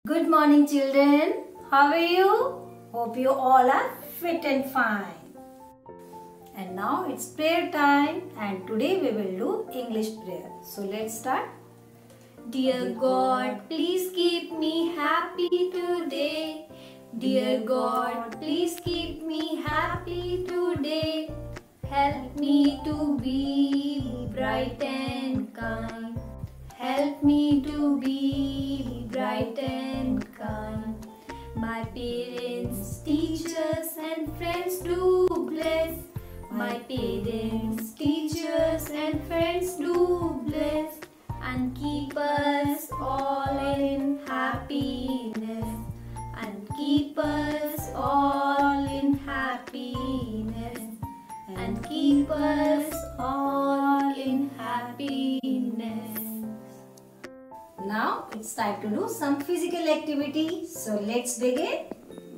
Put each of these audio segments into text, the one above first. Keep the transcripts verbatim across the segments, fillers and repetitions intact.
Good morning children. How are you? Hope you all are fit and fine. And now it's prayer time and today we will do English prayer. So let's start. Dear God, please keep me happy today. Dear God, please keep me happy today. Help me to be bright and kind. Help me to be bright and kind. My parents, teachers and friends do bless. My parents, teachers and friends do bless. And keep us all in happiness. And keep us all in happiness. And keep us all in happiness. Now it's time to do some physical activity. So let's begin.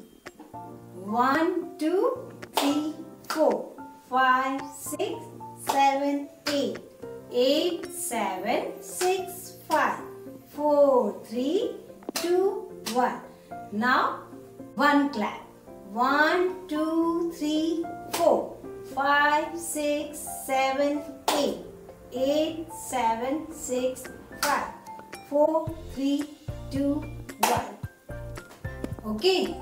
One, two, three, four, five, six, seven, eight. Eight, seven, six, five, four, three, two, one. Now one clap. One, two, three, four, five, six, seven, eight. Eight, seven, six, five, four, three, two, one. Okay.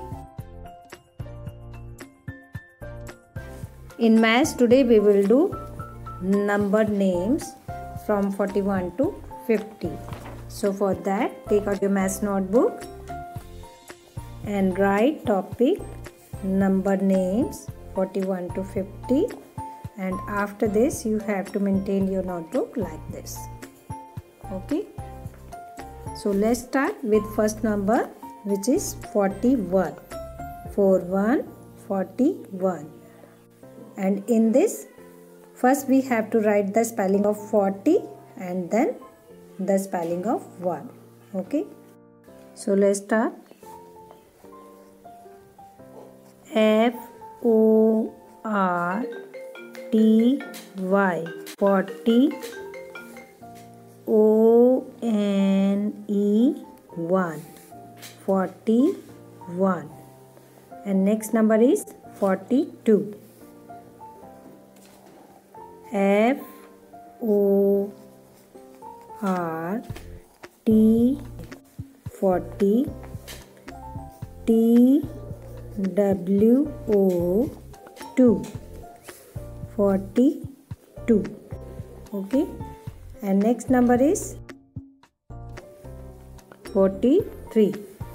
In maths today we will do number names from forty-one to fifty. So for that, take out your maths notebook and write topic number names forty-one to fifty, and after this you have to maintain your notebook like this. Okay. So let's start with first number, which is forty-one. forty-one, forty-one. And in this, first we have to write the spelling of forty and then the spelling of one. Okay. So let's start. F O R T Y, forty. O N E, one, forty-one. And next number is forty-two. F O R T, forty. T W O, two, forty-two. Okay. And next number is forty-three.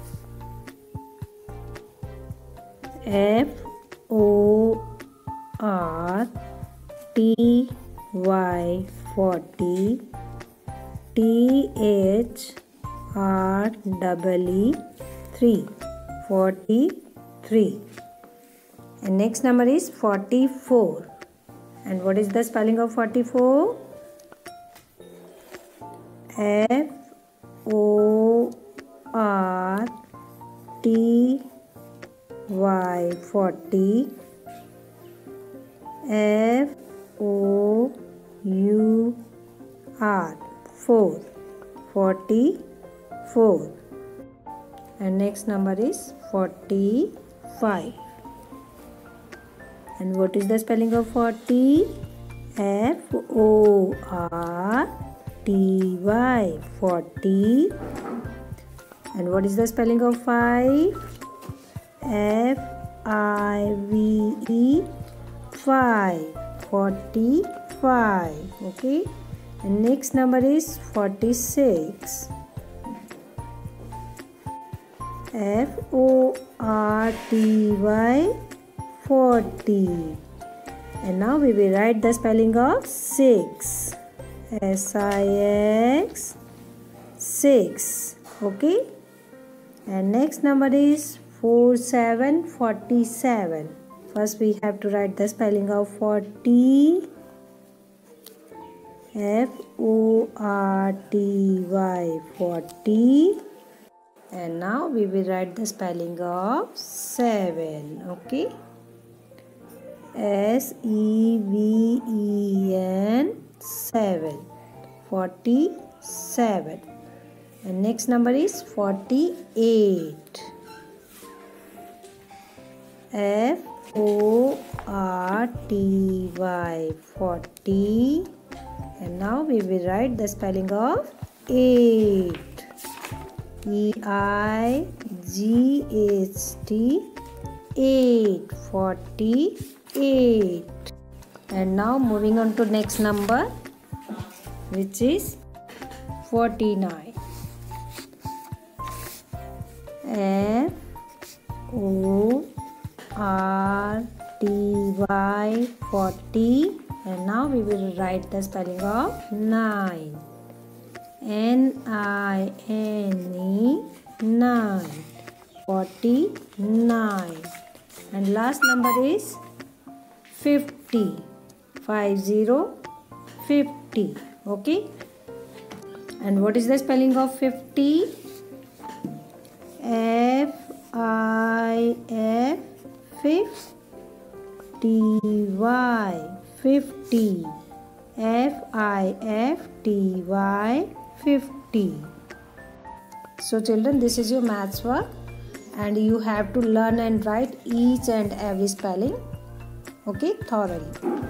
F O R T Y, forty. T H R E E, three, forty-three. And next number is forty-four. And what is the spelling of forty-four? F O R T Y, forty. F O U R, four, forty-four. And next number is forty-five. And what is the spelling of forty? F O R T Y, forty. And what is the spelling of five? F I V E, five, forty-five. Okay. And next number is forty-six. F O R T Y, forty. And now we will write the spelling of six. S I X, six. Okay. And next number is forty-seven, forty-seven. First we have to write the spelling of forty. F O R T Y, forty. And now we will write the spelling of seven. Okay. S E V E N, seven, forty-seven. And next number is forty-eight. F O R T Y, forty. And now we will write the spelling of eight. E I G H T, eight, forty-eight. And now moving on to next number, which is forty-nine. F O R T Y, forty. And now we will write the spelling of nine. N I N E, nine, forty-nine. And last number is fifty, five zero, fifty. Okay. And what is the spelling of fifty? F I F, fifty Y, fifty. F I F T Y, fifty. So children, this is your maths work and you have to learn and write each and every spelling, okay, thoroughly.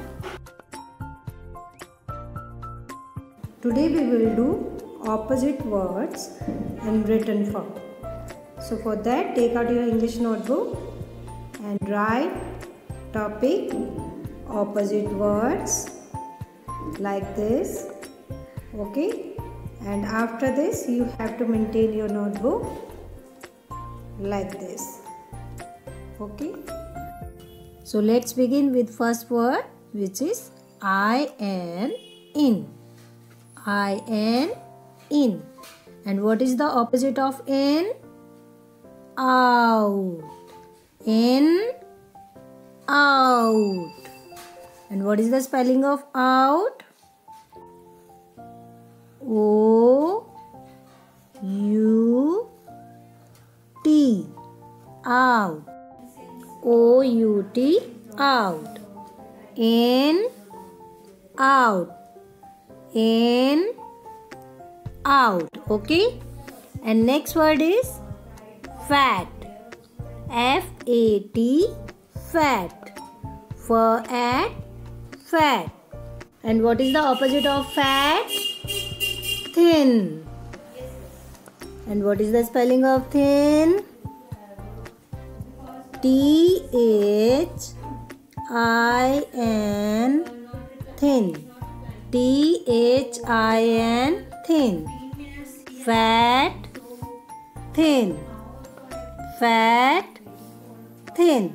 Today we will do opposite words in written form. So for that, take out your English notebook and write topic opposite words like this, okay. And after this you have to maintain your notebook like this, okay. So let's begin with first word, which is I N, in. I N, in. And what is the opposite of in? Out. In, out. And what is the spelling of out? O U T, out. O U T, out. In, out. In, out. Okay. And next word is fat. F A T, fat. For at, fat. And what is the opposite of fat? Thin. And what is the spelling of thin? T H I N, thin. T H I N, thin. Fat, thin. Fat, thin.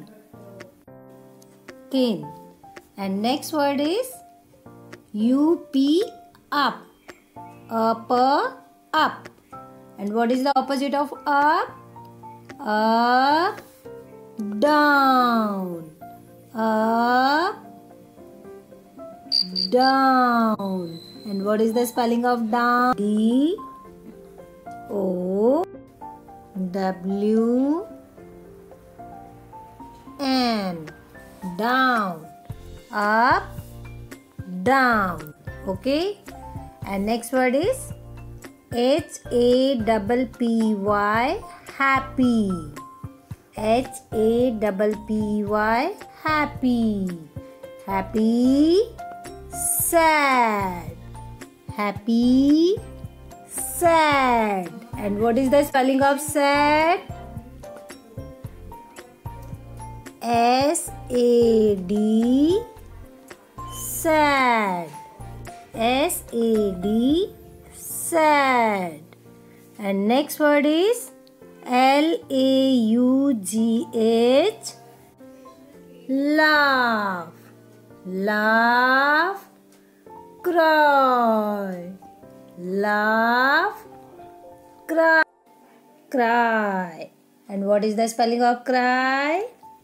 Thin. And next word is U P, up. Upper, up. And what is the opposite of up? Up, down. Up, down. And what is the spelling of down? D O W N, down. Up, down. Okay. And next word is H A P P Y, happy. H A P P Y, happy. Happy, sad. Happy, sad. And what is the spelling of sad? S A D, sad. S A D, sad. And next word is L A U G H, laugh. Laugh, cry. Laugh, cry. Cry. And what is the spelling of cry?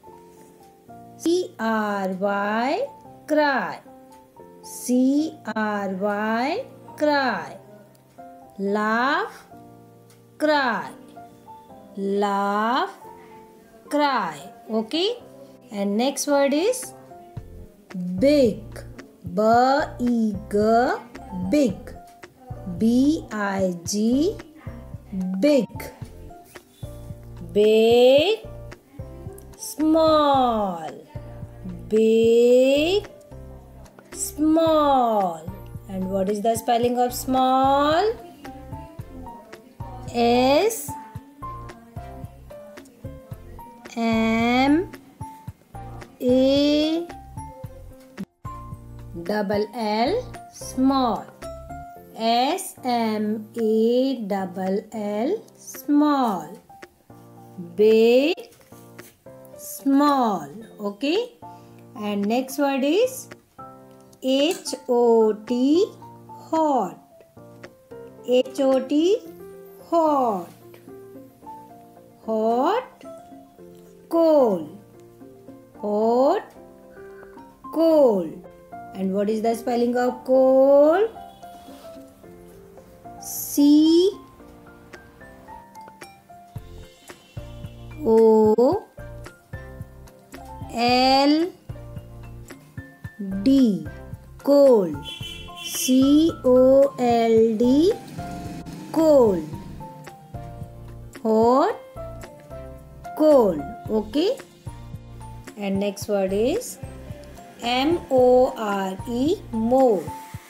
C R Y, cry. C R Y, cry. Laugh, cry. Laugh, cry. Okay. And next word is big. B E G, big. B I G, big, big, small, big, small. And what is the spelling of small? S M A double L, small. S M A double L, small. Big, small. Okay. And next word is H O T, hot. H O T, hot. Hot, cold. Hot, cold. And what is the spelling of cold? C O L D, cold. C O L D, cold. Hot, cold. Okay. And next word is M O R E, more.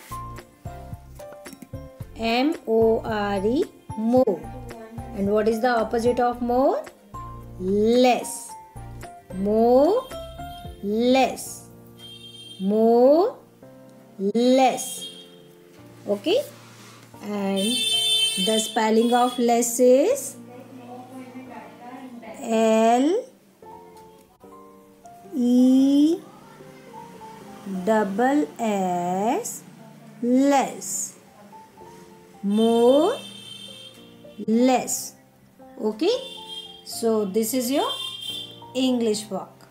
M O R E, more. And what is the opposite of more? Less. More, less. More, less. Okay. And the spelling of less is L E double S, less. More, less. Okay. So this is your English work.